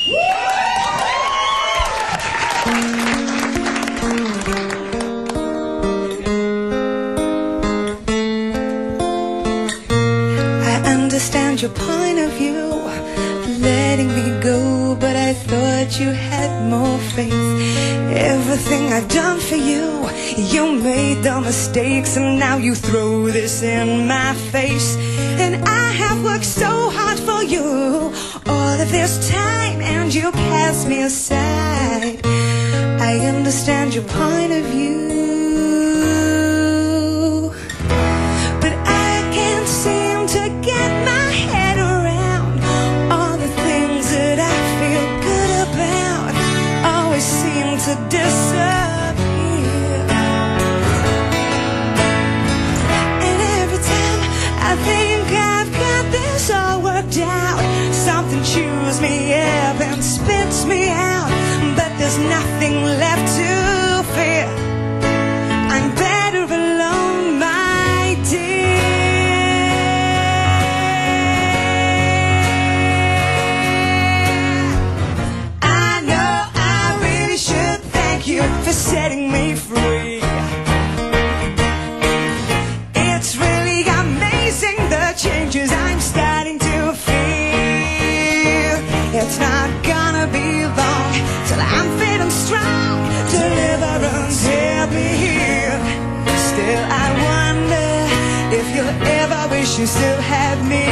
I understand your point of view, letting me go, but I thought you had more faith. Everything I've done for you, you made the mistakes, and now you throw this in my face. And I have worked so hard for you all of this time, and you cast me aside. I understand your point of view, but I can't seem to get my head around all the things that I feel good about always seem to disappear. And every time I think I've got this all worked out, something chews me up and spits me out. But there's nothing left to fear, I'm better alone, my dear. I know I really should thank you for setting me free. It's really amazing the changes I'm starting to feel. It's not gonna be long till I'm fit and strong. Deliverance, help me here. Still I wonder if you'll ever wish you still had me.